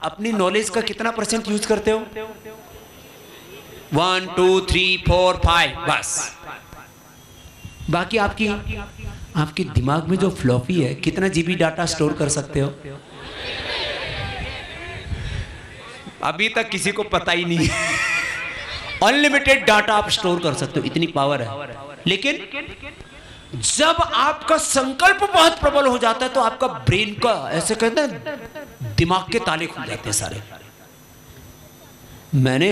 अपनी नॉलेज का कितना % यूज करते हो? 1 2 3 4 5 बस। बाकी आपके दिमाग में जो फ्लॉपी है, कितना जीबी डाटा स्टोर कर सकते हो? अभी तक किसी को पता ही नहीं है। अनलिमिटेड डाटा आप स्टोर कर सकते हो, इतनी पावर है। लेकिन जब आपका संकल्प बहुत प्रबल हो जाता है तो आपका ब्रेन का, ऐसे कहते हैं, दिमाग के ताले खुल जाते हैं सारे। मैंने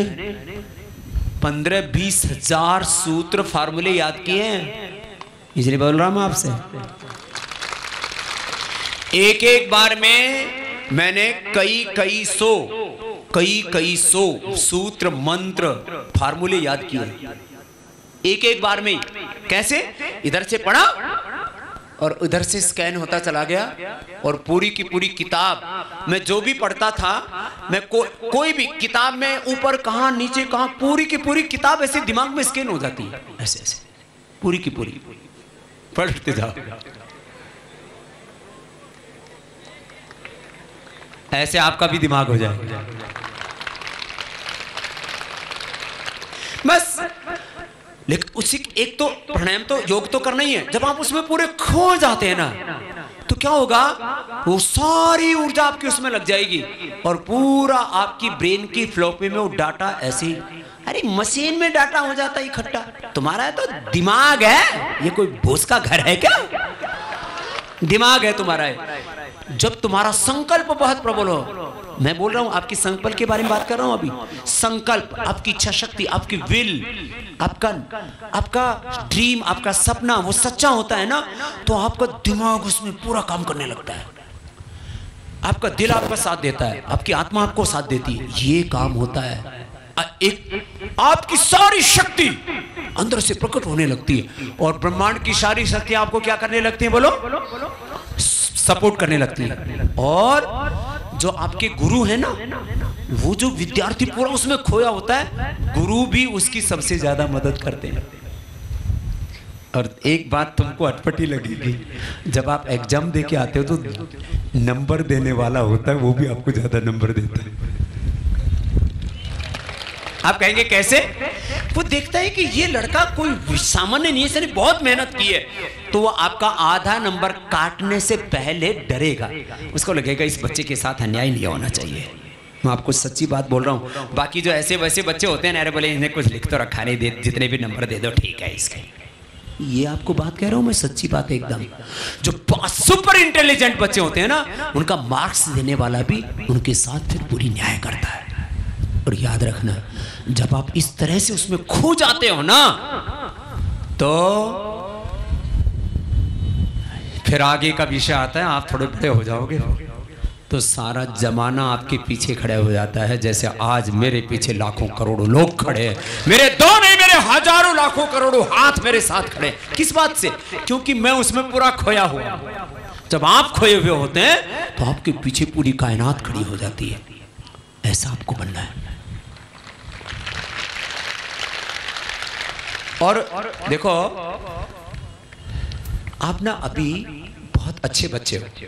15-20 हजार सूत्र फार्मूले याद किए हैं, इसलिए बोल रहा हूं आपसे। एक बार में मैंने कई सौ सूत्र, मंत्र, फार्मूले याद किए एक बार में। कैसे? इधर से पढ़ा और उधर से स्कैन होता चला गया, और पूरी की पूरी किताब मैं जो भी पढ़ता था, मैं कोई भी किताब में ऊपर कहां नीचे कहां, पूरी की पूरी किताब ऐसे दिमाग में स्कैन हो जाती है, ऐसे पूरी की पूरी पढ़ते जाओ। ऐसे आपका भी दिमाग हो जाए बस। लेकिन उसी एक तो प्राणायाम तो योग तो करना ही है। जब आप उसमें पूरे खो जाते हैं ना, तो क्या होगा, वो सारी ऊर्जा आपकी उसमें लग जाएगी और पूरा आपकी ब्रेन की फ्लॉपी में वो डाटा ऐसे ही, अरे मशीन में डाटा हो जाता है इकट्ठा। तुम्हारा तो दिमाग है, ये कोई बोस का घर है क्या? दिमाग है तुम्हारा है। जब तुम्हारा संकल्प बहुत प्रबल हो, मैं बोल रहा हूं आपकी संकल्प के बारे में बात कर रहा हूं अभी। संकल्प, आपकी इच्छा शक्ति, आपकी विल, आपका ड्रीम, आपका सपना वो सच्चा होता है ना, तो आपका दिमाग उसमें पूरा काम करने लगता है। आपका दिल आपका साथ देता है, आपकी आत्मा आपको साथ देती है, ये काम होता है। एक आपकी सारी शक्ति अंदर से प्रकट होने लगती है, और ब्रह्मांड की सारी शक्ति आपको क्या करने लगती है? बोलो, सपोर्ट करने लगती है। और जो आपके गुरु है ना, वो जो विद्यार्थी पूरा उसमें खोया होता है, गुरु भी उसकी सबसे ज्यादा मदद करते हैं। और एक बात तुमको अटपटी लगेगी, जब आप एग्जाम दे के आते हो तो नंबर देने वाला होता है, वो भी आपको ज्यादा नंबर देता है। आप कहेंगे कैसे? वो देखता है कि ये लड़का कोई सामान्य नहीं है, इसने बहुत मेहनत की है, तो वो आपका आधा नंबर काटने से पहले डरेगा। उसको लगेगा इस बच्चे के साथ अन्याय नहीं होना चाहिए। मैं आपको सच्ची बात बोल रहा हूँ। बाकी जो ऐसे वैसे बच्चे होते हैं ना, अरे बोले इन्हें कुछ लिख तो रखा नहीं, दे जितने भी नंबर दे दो ठीक है इसके। ये आपको बात कह रहा हूँ मैं, सच्ची बात है एकदम। जो सुपर इंटेलिजेंट बच्चे होते हैं ना, उनका मार्क्स देने वाला भी उनके साथ फिर पूरी न्याय करता है। और याद रखना, जब आप इस तरह से उसमें खो जाते हो ना, तो फिर आगे का विषय आता है, आप थोड़े बड़े हो जाओगे तो सारा जमाना आपके पीछे खड़े हो जाता है। जैसे आज मेरे पीछे लाखों करोड़ों लोग खड़े हैं, मेरे दो नहीं मेरे हजारों लाखों करोड़ों हाथ मेरे साथ खड़े। किस बात से? क्योंकि मैं उसमें पूरा खोया हुआ। जब आप खोए हुए होते हैं तो आपके पीछे पूरी कायनात खड़ी हो जाती है। ऐसा आपको बनना है। और देखो, आप ना अभी बहुत अच्छे बच्चे हो,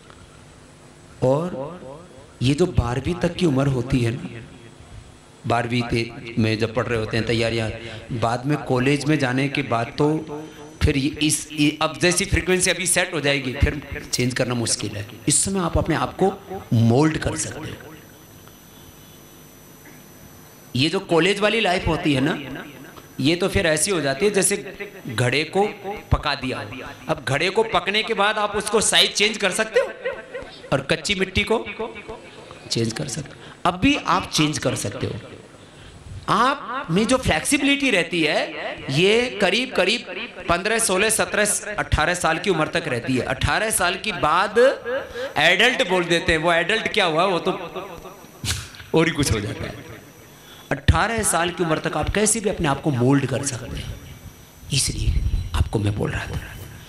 और ये जो 12वीं तक की उम्र होती है ना, 12वीं में जब पढ़ रहे होते हैं तैयारियां, बाद में कॉलेज में जाने के बाद तो फिर अब जैसी फ्रीक्वेंसी अभी सेट हो जाएगी, फिर चेंज करना मुश्किल है। इस समय आप अपने आप को मोल्ड कर सकते हो। ये जो कॉलेज वाली लाइफ होती है ना, ये तो फिर ऐसी हो जाती है जैसे घड़े को पका दिया। अब घड़े को पकने के बाद आप उसको साइज चेंज कर सकते हो, और कच्ची मिट्टी को चेंज कर सकते हो। अब भी आप चेंज कर सकते हो। आप में जो फ्लेक्सिबिलिटी रहती है, ये करीब करीब 15, 16, 17, 18 साल की उम्र तक रहती है। 18 साल के बाद एडल्ट बोल देते हैं। वो एडल्ट क्या हुआ, वो तो और ही कुछ हो जाता है। 18 साल की उम्र तक आप कैसे भी अपने आप को मोल्ड कर सकते हैं। इसलिए आपको मैं बोल रहा था,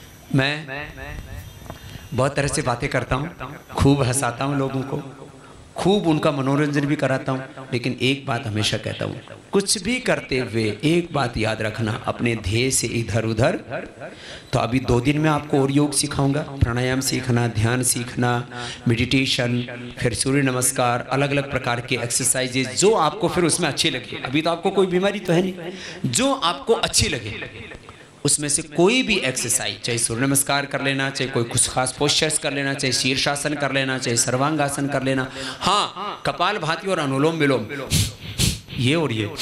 मैं बहुत तरह से बातें करता हूँ, खूब हंसाता हूँ लोगों को, खूब उनका मनोरंजन भी कराता हूँ, लेकिन एक बात हमेशा कहता हूँ, कुछ भी करते हुए एक बात याद रखना, अपने ध्येय से इधर उधर। तो अभी 2 दिन में आपको और योग सिखाऊंगा, प्राणायाम सीखना, ध्यान सीखना, मेडिटेशन, फिर सूर्य नमस्कार, अलग अलग प्रकार के एक्सरसाइजेज जो आपको फिर उसमें अच्छी लगे। अभी तो आपको कोई बीमारी तो है नहीं, जो आपको अच्छी लगे उसमें से कोई भी एक्सरसाइज, चाहे सूर्य नमस्कार कर लेना, चाहे कोई कुछ खास पोस्चर्स कर लेना, चाहे शीर्षासन कर लेना, चाहे सर्वांगासन कर लेना, हाँ कपाल भाती और अनुलोम विलोम, ये और ये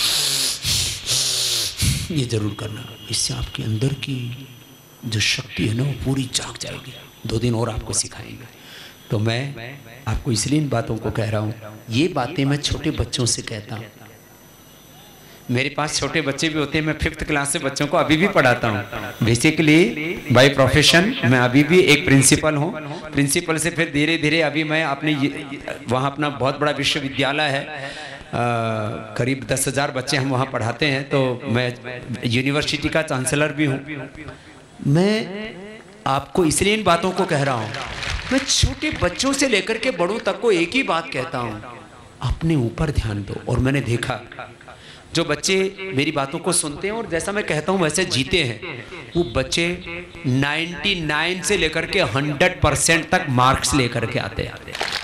जरूर करना। इससे आपके अंदर की जो शक्ति है ना वो पूरी जाग जाएगी। 2 दिन और आपको सिखाएंगे। तो मैं आपको इसलिए इन बातों को कह रहा हूँ, ये बातें मैं छोटे बच्चों से कहता हूँ। मेरे पास छोटे बच्चे भी होते हैं, मैं 5th क्लास से बच्चों को अभी भी पढ़ाता हूँ। बेसिकली बाय प्रोफेशन मैं अभी भी एक प्रिंसिपल हूँ। प्रिंसिपल से फिर धीरे धीरे अभी मैं अपने वहाँ अपना बहुत बड़ा विश्वविद्यालय है, करीब 10,000 बच्चे हम वहाँ पढ़ाते हैं, तो मैं यूनिवर्सिटी का चांसलर भी हूँ। मैं आपको इसलिए इन बातों को कह रहा हूँ, मैं छोटे बच्चों से लेकर के बड़ों तक को एक ही बात कहता हूँ, अपने ऊपर ध्यान दो। और मैंने देखा जो बच्चे मेरी बातों को सुनते हैं और जैसा मैं कहता हूँ वैसे जीते हैं, वो बच्चे 99 से लेकर के 100% तक मार्क्स लेकर के आते हैं।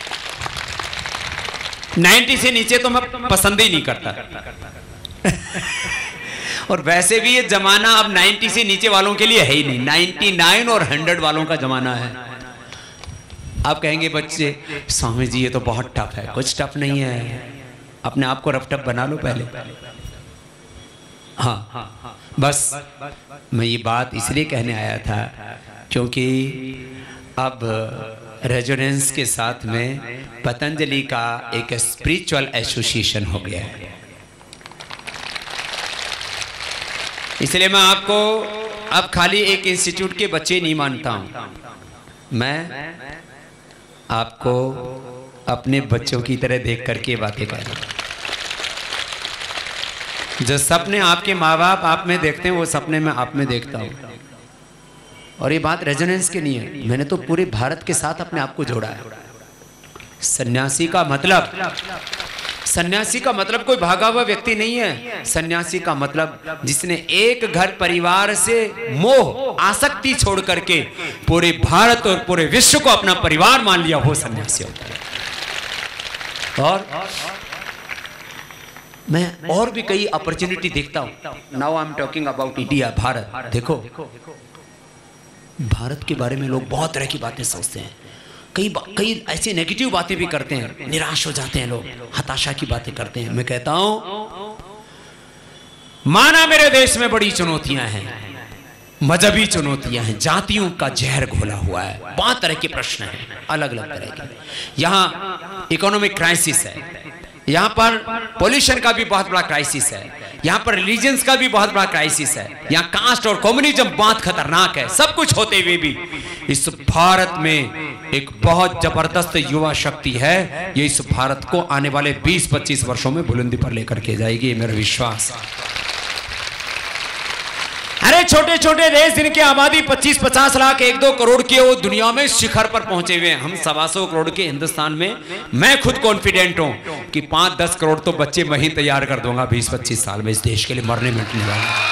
90 से नीचे तो मैं पसंद ही नहीं करता और वैसे भी ये जमाना अब 90 से नीचे वालों के लिए है ही नहीं, 99 और 100 वालों का जमाना है। आप कहेंगे बच्चे, स्वामी जी ये तो बहुत टफ है। कुछ टफ नहीं है, अपने आप को रफ टफ बना लो पहले। हाँ, बस मैं ये बात इसलिए कहने आया था क्योंकि अब रेजोनेंस के साथ में पतंजलि का एक स्पिरिचुअल एसोसिएशन हो गया है। इसलिए मैं आपको अब खाली एक इंस्टीट्यूट के बच्चे नहीं मानता हूं, मैं आपको अपने बच्चों की तरह देख करके बातें कर रहा हूं। जो सपने आपके माँ बाप आप में देखते हैं वो सपने मैं आप में देखता हूँ। और ये बात रेजोनेंस के नहीं है, मैंने तो पूरे भारत के साथ अपने आप को जोड़ा है। सन्यासी का मतलब कोई भागा हुआ व्यक्ति नहीं है। सन्यासी का मतलब जिसने एक घर परिवार से मोह आसक्ति छोड़ करके पूरे भारत और पूरे विश्व को अपना परिवार मान लिया, वो सन्यासी होता है। और मैं और भी कई अपॉर्चुनिटी देखता हूं। Now I am talking about India, Bharat. देखो भारत के बारे में लोग बहुत तरह की बातें सोचते हैं, कई ऐसी नेगेटिव बातें भी करते हैं, निराश हो जाते हैं लोग, हताशा की बातें करते हैं। मैं कहता हूं माना मेरे देश में बड़ी चुनौतियां हैं, मजहबी चुनौतियां हैं, जातियों का जहर घोला हुआ है, बहुत तरह के प्रश्न हैं, अलग अलग तरह के। यहाँ इकोनॉमिक क्राइसिस है, यहाँ पर पोल्यूशन का भी बहुत बड़ा क्राइसिस है, यहाँ पर रिलीजन्स का भी बहुत बड़ा क्राइसिस है, यहाँ कास्ट और कम्युनिज्म बहुत खतरनाक है। सब कुछ होते हुए भी इस भारत में एक बहुत जबरदस्त युवा शक्ति है, ये इस भारत को आने वाले 20-25 वर्षों में बुलंदी पर लेकर के जाएगी, मेरा विश्वास। अरे छोटे छोटे देश जिनकी आबादी 25-50 लाख 1-2 करोड़ की, वो दुनिया में शिखर पर पहुंचे हुए हैं। हम 125 करोड़ के हिंदुस्तान में, मैं खुद कॉन्फिडेंट हूं कि 5-10 करोड़ तो बच्चे मैं ही तैयार कर दूंगा 20-25 साल में इस देश के लिए मरने मिटने वाले।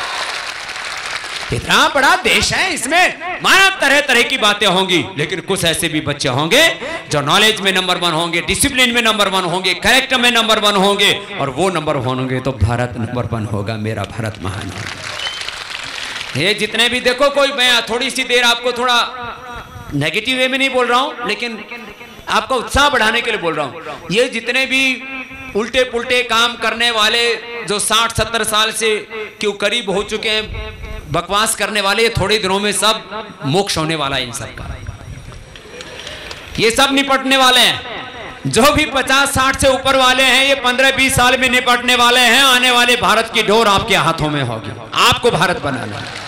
इतना बड़ा देश है, इसमें माना तरह तरह की बातें होंगी, लेकिन कुछ ऐसे भी बच्चे होंगे जो नॉलेज में नंबर 1 होंगे, डिसिप्लिन में नंबर 1 होंगे, कैरेक्टर में नंबर 1 होंगे, और वो नंबर 1 होंगे तो भारत नंबर 1 होगा, मेरा भारत महान होगा। ये जितने भी देखो, कोई मैं थोड़ी सी देर आपको थोड़ा नेगेटिव वे में नहीं बोल रहा हूं, लेकिन आपका उत्साह बढ़ाने के लिए बोल रहा हूं। ये जितने भी उल्टे पुल्टे काम करने वाले जो 60-70 साल से क्यों करीब हो चुके हैं, बकवास करने वाले, थोड़े दिनों में सब मोक्ष होने वाला है इन सब का। ये सब निपटने वाले हैं। जो भी 50-60 से ऊपर वाले हैं, ये 15-20 साल में निपटने वाले हैं। आने वाले भारत की डोर आपके हाथों में होगी, आपको भारत बनाना है।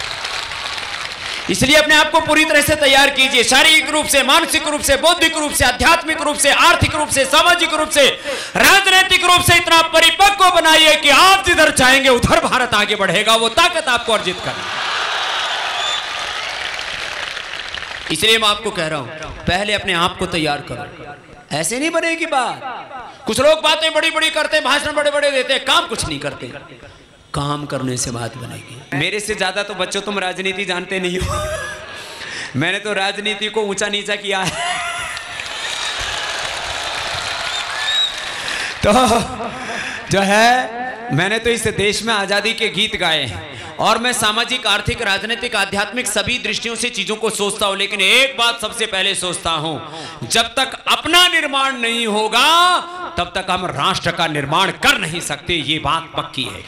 इसलिए अपने आप को पूरी तरह से तैयार कीजिए, शारीरिक रूप से, मानसिक रूप से, बौद्धिक रूप से, आध्यात्मिक रूप से, आर्थिक रूप से, सामाजिक रूप से, राजनीतिक रूप से इतना परिपक्व बनाइए कि आप जिधर चाहेंगे उधर भारत आगे बढ़ेगा। वो ताकत आपको अर्जित करना। इसलिए मैं आपको कह रहा हूं, पहले अपने आप को तैयार करो। ऐसे नहीं बनेगी बात। कुछ लोग बातें बड़ी बड़ी करते हैं, भाषण बड़े बड़े देते हैं, काम कुछ नहीं करते। काम करने से बात बनेगी। मेरे से ज्यादा तो बच्चों तुम राजनीति जानते नहीं हो। मैंने तो राजनीति को ऊंचा नीचा किया है। तो जो है, मैंने तो इस देश में आजादी के गीत गाए हैं और मैं सामाजिक, आर्थिक, राजनीतिक, आध्यात्मिक सभी दृष्टियों से चीजों को सोचता हूं। लेकिन एक बात सबसे पहले सोचता हूं, जब तक अपना निर्माण नहीं होगा तब तक हम राष्ट्र का निर्माण कर नहीं सकते। ये बात पक्की है।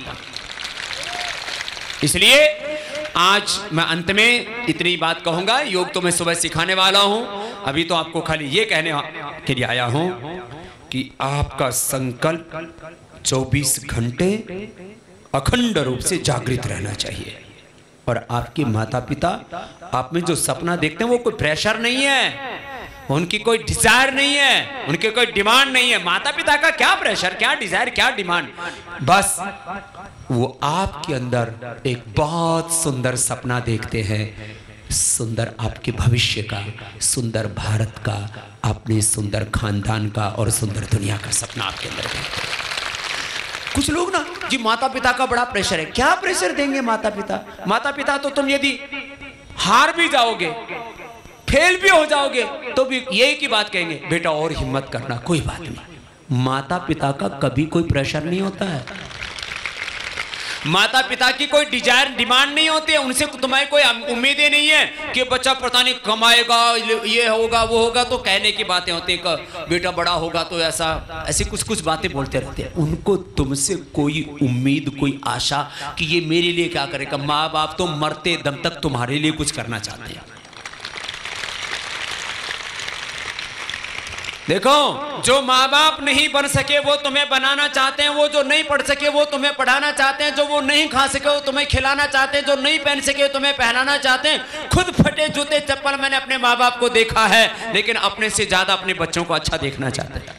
इसलिए आज मैं अंत में इतनी बात कहूंगा। योग तो मैं सुबह सिखाने वाला हूं। अभी तो आपको खाली ये कहने के लिए आया हूं कि आपका संकल्प 24 घंटे अखंड रूप से जागृत रहना चाहिए। और आपके माता पिता आप में जो सपना देखते हैं वो कोई प्रेशर नहीं है, उनकी कोई डिजायर नहीं है, उनकी कोई डिमांड नहीं है। माता पिता का क्या प्रेशर, क्या डिजायर, क्या डिमांड। बस वो आपके अंदर एक बहुत सुंदर सपना देखते हैं, सुंदर आपके भविष्य का, सुंदर भारत का, अपने सुंदर खानदान का और सुंदर दुनिया का सपना आपके अंदर देखते हैं। कुछ लोग ना जी माता पिता का बड़ा प्रेशर है। क्या प्रेशर देंगे माता पिता? माता पिता तो तुम यदि हार भी जाओगे, फेल भी हो जाओगे तो भी यही की बात कहेंगे, बेटा और हिम्मत करना, कोई बात नहीं। माता पिता का कभी कोई प्रेशर नहीं होता है। माता पिता की कोई डिजायर, डिमांड नहीं होती है। उनसे तुम्हारी कोई उम्मीदें नहीं है कि बच्चा पता नहीं कमाएगा, ये होगा, वो होगा। तो कहने की बातें होती हैं, बेटा बड़ा होगा तो ऐसा, ऐसी कुछ कुछ बातें बोलते रहते हैं। उनको तुमसे कोई उम्मीद, कोई आशा कि ये मेरे लिए क्या करेगा। माँ बाप तो मरते दम तक तुम्हारे लिए कुछ करना चाहते हैं। देखो, जो माँ बाप नहीं बन सके वो तुम्हें बनाना चाहते हैं, वो जो नहीं पढ़ सके वो तुम्हें पढ़ाना चाहते हैं, जो वो नहीं खा सके वो तुम्हें खिलाना चाहते हैं, जो नहीं पहन सके वो तुम्हें पहनाना चाहते हैं। खुद फटे जूते चप्पल मैंने अपने माँ बाप को देखा है, लेकिन अपने से ज्यादा अपने बच्चों को अच्छा देखना चाहते हैं।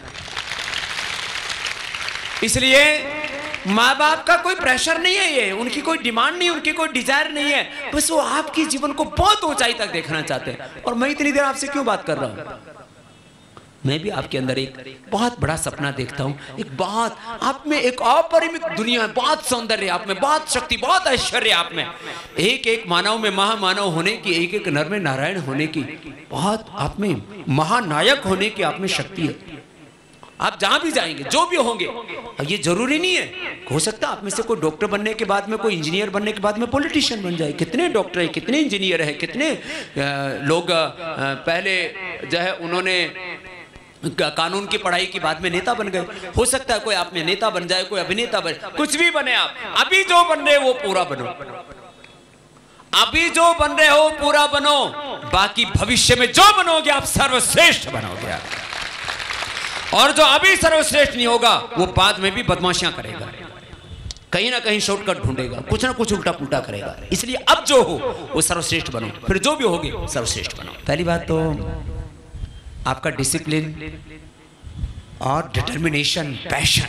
इसलिए माँ बाप का कोई प्रेशर नहीं है, ये उनकी कोई डिमांड नहीं, उनकी कोई डिजायर नहीं है। बस वो आपके जीवन को बहुत ऊंचाई तक देखना चाहते हैं। और मैं इतनी देर आपसे क्यों बात कर रहा हूं? मैं भी आपके अंदर एक बहुत बड़ा सपना देखता हूँ। एक बहुत आप में एक अपरिमित दुनिया है, बहुत सौंदर्य आप में, बहुत शक्ति, बहुत ऐश्वर्य आप में। एक एक मानव में महामानव होने की, एक एक नर में नारायण होने की, बहुत आप में महानायक होने की आप में शक्ति है। आप जहां भी जाएंगे, जो भी होंगे, ये जरूरी नहीं है, हो सकता है आप में से कोई डॉक्टर बनने के बाद में, कोई इंजीनियर बनने के बाद में पॉलिटिशियन बन जाए। कितने डॉक्टर है, कितने इंजीनियर है, कितने लोग पहले जो है उन्होंने कानून की पढ़ाई के बाद में नेता बन गए। हो सकता है कोई आप में नेता बन जाए, कोई अभिनेता बन, कुछ भी बने आप। अभी जो बन रहे हो वो पूरा बनो, अभी जो बन रहे हो पूरा बनो। बाकी भविष्य में जो बनोगे आप सर्वश्रेष्ठ बनोगे। और जो अभी सर्वश्रेष्ठ नहीं होगा वो बाद में भी बदमाशियां करेगा, कहीं ना कहीं शॉर्टकट ढूंढेगा, कुछ ना कुछ उल्टा पुल्टा करेगा। इसलिए अब जो हो वो सर्वश्रेष्ठ बनो, फिर जो भी होगे सर्वश्रेष्ठ बनो। पहली बात तो आपका डिसिप्लिन और डिटर्मिनेशन, पैशन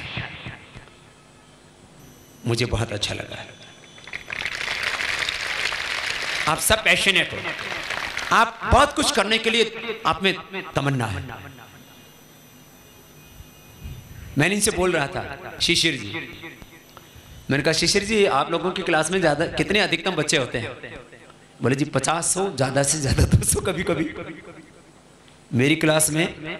मुझे बहुत अच्छा लगा है। आप सब पैशनेट हो, आप बहुत कुछ करने के लिए आप में तमन्ना है। मैंने इनसे बोल रहा था, शिशिर जी, मैंने कहा शिशिर जी आप लोगों की क्लास में ज्यादा कितने अधिकतम बच्चे होते हैं? बोले जी 50 हो, ज्यादा से ज्यादा 200 कभी कभी। मेरी क्लास में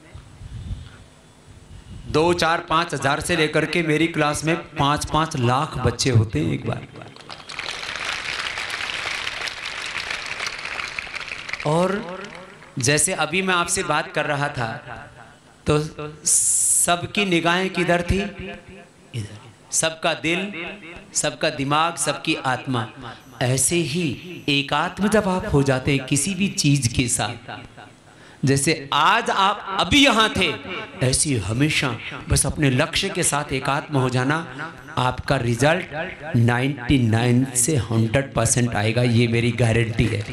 2, 4, 5 हजार से लेकर के मेरी क्लास में 5-5 लाख बच्चे होते हैं एक बार। और जैसे अभी मैं आपसे बात कर रहा था तो सबकी निगाहें किधर थी? इधर। सबका दिल, सबका दिमाग, सबकी आत्मा। ऐसे ही एकात्म जब आप हो जाते हैं किसी भी चीज के साथ, जैसे आज आप अभी यहां थे, ऐसी हमेशा बस अपने लक्ष्य के साथ एकात्म हो जाना, आपका रिजल्ट 99 से 100% आएगा, ये मेरी गारंटी है।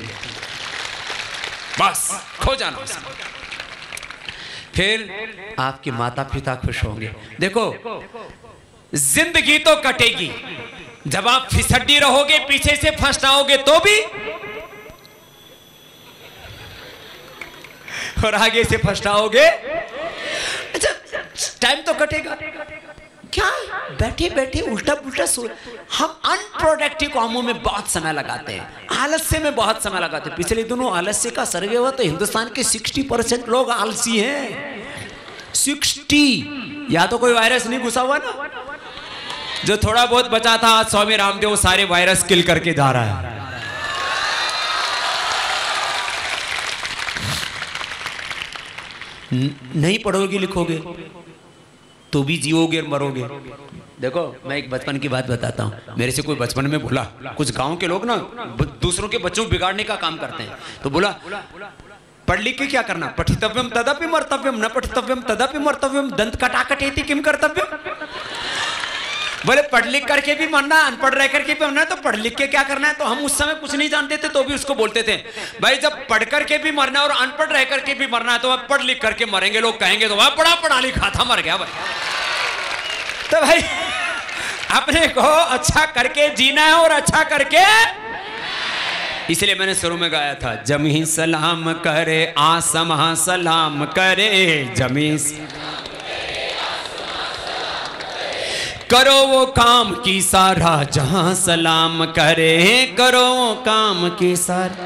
बस खो जाना उसमें, फिर आपके माता पिता खुश होंगे। देखो जिंदगी तो कटेगी, जब आप फिसड्डी रहोगे, पीछे से फंस आओगे तो भी और आगे से फर्स्ट अच्छा टाइम तो कटेगा क्या? बैठे बैठे उल्टा पुल्टा सो। हम अनप्रोडक्टिव कामों में बहुत समय लगाते हैं, आलस्य में बहुत समय लगाते हैं। पिछले दिनों आलस्य का सर्वे हुआ तो हिंदुस्तान के 60% लोग आलसी हैं। 60। या तो कोई वायरस नहीं घुसा हुआ ना, जो थोड़ा बहुत बचा था आज स्वामी रामदेव सारे वायरस किल करके जा रहा है। नहीं पढ़ोगे लिखोगे तो भी जियोगे और मरोगे। देखो मैं एक बचपन की बात बताता हूँ। मेरे से कोई बचपन में बोला, कुछ गांव के लोग ना दूसरों के बच्चों को बिगाड़ने का काम करते हैं, तो बोला पढ़ लिख के क्या करना, पठितव्यम तदपि मर्तव्यम, न पठितव्यम तदपि मर्तव्यम, दंत कटाकटेति किम कर्तव्यम। बोले पढ़ लिख करके भी मरना, अनपढ़ रह करके भी मरना, तो पढ़ लिख के क्या करना है। तो हम उस समय कुछ नहीं जानते थे तो भी उसको बोलते थे भाई जब पढ़ करके भी मरना और अनपढ़ रह करके भी मरना है तो अब पढ़ लिख करके मरेंगे। लोग कहेंगे तो वह पढ़ा पढ़ा लिखा था मर गया भाई। तो भाई अपने को अच्छा करके जीना है और अच्छा करके, इसलिए मैंने शुरू में गाया था जमी सलाम करे आसमां सलाम करे, जमी करो वो काम की सारा जहां सलाम करे, करो वो काम की सारा।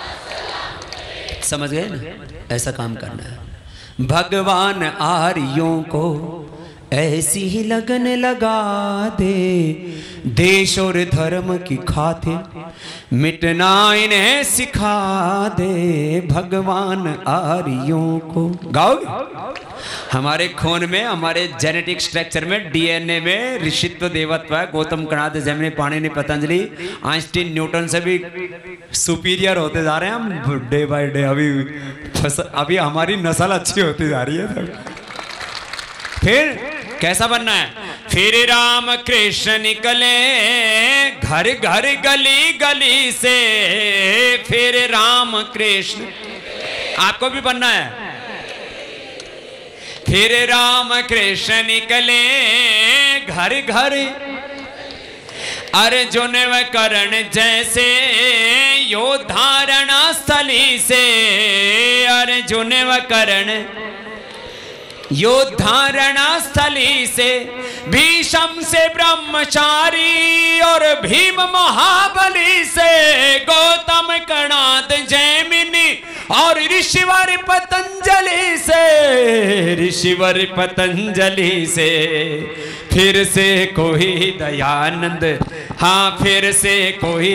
समझ गए ना, ऐसा काम करना है। भगवान आर्यों को ऐसी ही लगन लगा दे, देश और धर्म की खातिर मिटना इन्हें सिखा दे। भगवान आर्यों को गाओगे? हमारे खून में, हमारे जेनेटिक स्ट्रक्चर में, डीएनए में ऋषित्व देवत्व है। गौतम कणाद, जैमिनी, पाणिनि, पतंजलि, आइंस्टीन, न्यूटन से भी सुपीरियर होते जा रहे हैं हम डे बाय डे। अभी हमारी नस्ल अच्छी होती जा रही है। फिर कैसा बनना है? फिर राम कृष्ण निकले घर घर गली गली से, फिर राम कृष्ण आपको भी बनना है। फिर राम कृष्ण निकले घर घर, अर्जुन व कर्ण जैसे योद्धारणा स्थली से, अर्जुन व कर्ण योद्धारणा स्थली से, भीष्म से ब्रह्मचारी और भीम महाबली से, गौतम कणाद जैमिनी और ऋषिवर पतंजलि से, ऋषिवर पतंजलि से। फिर से कोई दयानंद, हाँ फिर से कोई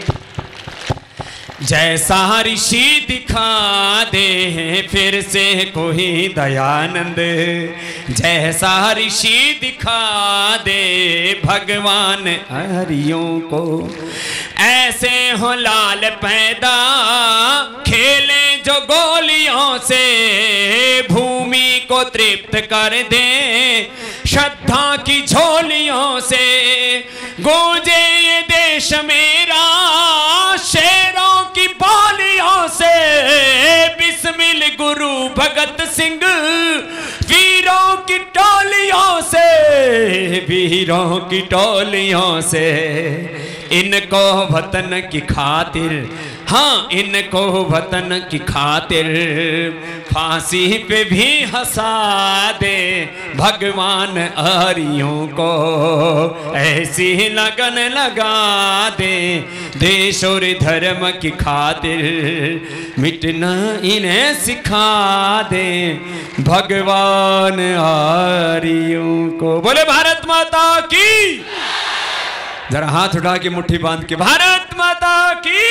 जैसा ऋषि दिखा दे, फिर से कोई दयानंद जैसा ऋषि दिखा दे। भगवान हरियों को ऐसे हो लाल पैदा, खेले जो गोलियों से, भूमि को तृप्त कर दे श्रद्धा की झोलियों से। गूंजे ये देश मेरा शेरों की बोलियों से, बिस्मिल गुरु भगत सिंह वीरों की टोलियों से, वीरों की टोलियों से। इनको वतन की खातिर, हाँ इनको वतन की खातिर फांसी पे भी हंसा दे। भगवान आर्यों को ऐसी लगन लगा दे, देश और धर्म की खातिर मिटना इन्हें सिखा दे। भगवान आर्यों को। बोले भारत माता की। जरा हाथ उठा के मुट्ठी बांध के भारत माता की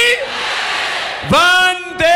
वंदे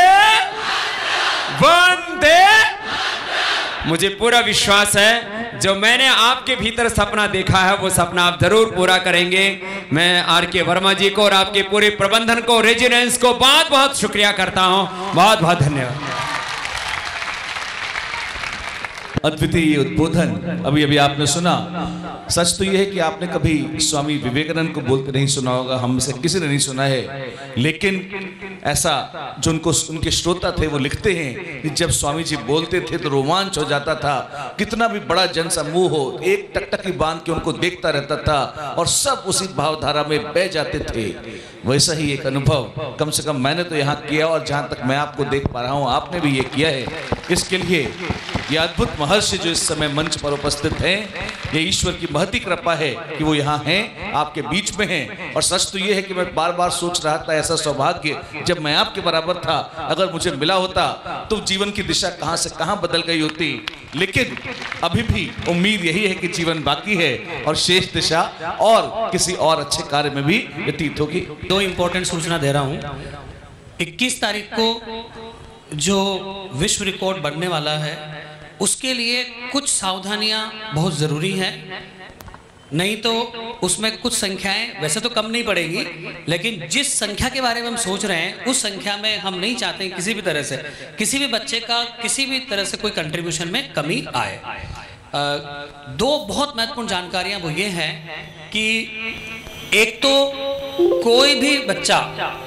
वंदे। मुझे पूरा विश्वास है जो मैंने आपके भीतर सपना देखा है वो सपना आप जरूर पूरा करेंगे। मैं आर.के. वर्मा जी को और आपके पूरे प्रबंधन को, रेजिडेंस को बहुत बहुत शुक्रिया करता हूं। बहुत बहुत धन्यवाद। अद्वितीय उद्बोधन अभी अभी आपने सुना। सच तो यह है कि आपने कभी स्वामी विवेकानंद को बोलते नहीं सुना होगा, हम में से किसी ने नहीं सुना है, लेकिन ऐसा जो उनके श्रोता थे वो लिखते हैं कि जब स्वामी जी बोलते थे तो रोमांच हो जाता था। कितना भी बड़ा जन समूह हो, एक टकटकी बांध के उनको देखता रहता था और सब उसी भावधारा में बह जाते थे। वैसा ही एक अनुभव कम से कम मैंने तो यहाँ किया, और जहाँ तक मैं आपको देख पा रहा हूँ आपने भी ये किया है। इसके लिए ये अद्भुत महर्षि जो इस समय मंच पर उपस्थित हैं, ये ईश्वर की महती कृपा है कि वो यहाँ हैं, आपके बीच में हैं। और सच तो ये है कि मैं बार बार सोच रहा था, ऐसा सौभाग्य जब मैं आपके बराबर था अगर मुझे मिला होता तो जीवन की दिशा कहाँ से कहाँ बदल गई होती। लेकिन अभी भी उम्मीद यही है कि जीवन बाकी है और शेष दिशा और किसी और अच्छे कार्य में भी व्यतीत होगी। दो इंपॉर्टेंट सूचना दे रहा हूँ। 21 तारीख को जो विश्व रिकॉर्ड बनने वाला है उसके लिए कुछ सावधानियां बहुत ज़रूरी हैं, नहीं तो उसमें कुछ संख्याएं वैसे तो कम नहीं पड़ेगी, लेकिन जिस संख्या के बारे में हम सोच रहे हैं उस संख्या में हम नहीं चाहते किसी भी तरह से किसी भी बच्चे का किसी भी तरह से कोई कंट्रीब्यूशन में कमी आए। दो बहुत महत्वपूर्ण जानकारियां वो ये हैं कि एक तो कोई भी बच्चा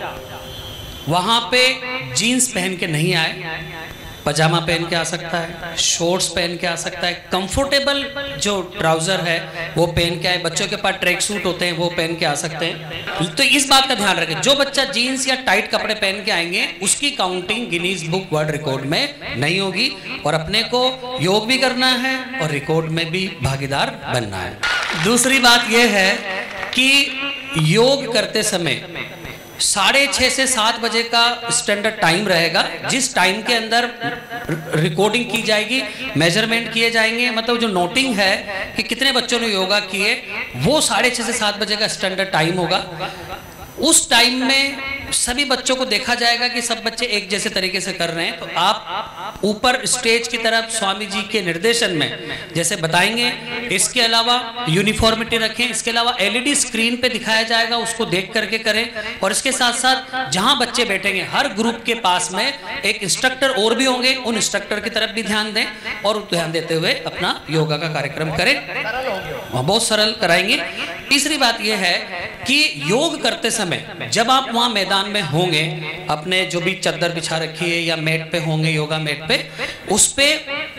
वहां पे जीन्स पहन के नहीं आए, पजामा पहन के आ सकता है, शॉर्ट्स पहन के आ सकता है, कंफर्टेबल जो ट्राउजर है वो पहन के आए। बच्चों के पास ट्रैक सूट होते हैं वो पहन के आ सकते हैं। तो इस बात का ध्यान रखें, जो बच्चा जीन्स या टाइट कपड़े पहन के आएंगे उसकी counting Guinness book world record में नहीं होगी। और अपने को योग भी करना है और रिकॉर्ड में भी भागीदार बनना है। दूसरी बात यह है कि योग करते समय 6:30 से 7 बजे का स्टैंडर्ड टाइम रहेगा, जिस टाइम के अंदर रिकॉर्डिंग की जाएगी, मेजरमेंट किए जाएंगे, मतलब जो नोटिंग है कि कितने बच्चों ने योगा किए वो 6:30 से 7 बजे का स्टैंडर्ड टाइम होगा। उस टाइम में सभी बच्चों को देखा जाएगा कि सब बच्चे एक जैसे तरीके से कर रहे हैं। तो आप ऊपर स्टेज की तरफ स्वामी जी के निर्देशन में जैसे बताएंगे, इसके अलावा यूनिफॉर्मिटी रखें, इसके अलावा एलईडी स्क्रीन पे दिखाया जाएगा, उसको देख करके करें। और इसके साथ साथ जहां बच्चे बैठेंगे हर ग्रुप के पास में एक इंस्ट्रक्टर और भी होंगे, उन इंस्ट्रक्टर की तरफ भी ध्यान दें और ध्यान देते हुए अपना योगा का कार्यक्रम करें। बहुत सरल कराएंगे। तीसरी बात यह है कि योग करते समय जब आप वहां मैदान में होंगे, अपने जो भी चद्दर बिछा रखी है या मैट पे होंगे, योगा मैट पे, उस पे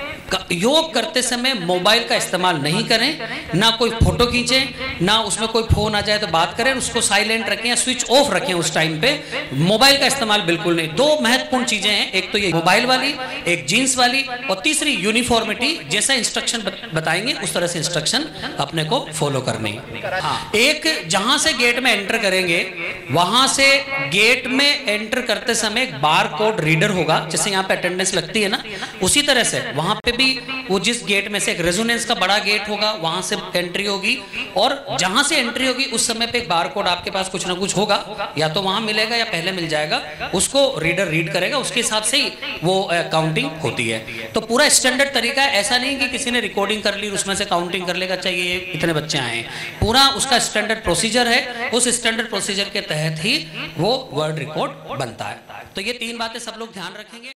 योग करते समय मोबाइल का इस्तेमाल नहीं करें, ना कोई फोटो खींचें, ना उसमें कोई फोन आ जाए तो बात करें, उसको साइलेंट रखें या स्विच ऑफ रखें उस टाइम पे। मोबाइल का इस्तेमाल बिल्कुल नहीं। दो महत्वपूर्ण चीजें हैं, एक तो ये मोबाइल वाली, एक जीन्स वाली, और तीसरी यूनिफॉर्मिटी। जैसा इंस्ट्रक्शन बताएंगे उस तरह से इंस्ट्रक्शन अपने को फॉलो करनी। हाँ, एक जहां से गेट में एंटर करेंगे वहां से गेट में एंटर करते समय एक बार कोड रीडर होगा, जैसे यहाँ पे अटेंडेंस लगती है ना, उसी तरह से वहां पे भी वो जिस गेट में से एक रेजोनेंस का बड़ा गेट होगा वहां से एंट्री होगी। और जहां से एंट्री होगी उस समय पे एक बार कोड आपके पास कुछ ना कुछ होगा, या तो वहां मिलेगा या पहले मिल जाएगा, उसको रीडर रीड करेगा, उसके हिसाब से ही वो काउंटिंग होती है। तो पूरा स्टैंडर्ड तरीका है, ऐसा नहीं कि किसी ने रिकॉर्डिंग कर ली उसमें से काउंटिंग कर लेगा, चाहिए इतने बच्चे आए। पूरा उसका स्टैंडर्ड प्रोसीजर है, उस स्टैंडर्ड प्रोसीजर के तहत ही वो वर्ल्ड रिकॉर्ड बनता है। तो ये 3 बातें सब लोग ध्यान रखेंगे।